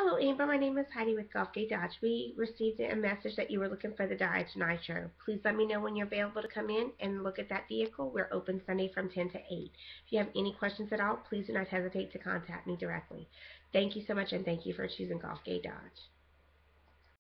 Hello, Amber. My name is Heidi with Gulfgate Dodge. We received a message that you were looking for the Dodge Nitro. Please let me know when you're available to come in and look at that vehicle. We're open Sunday from 10 to 8. If you have any questions at all, please do not hesitate to contact me directly. Thank you so much, and thank you for choosing Gulfgate Dodge.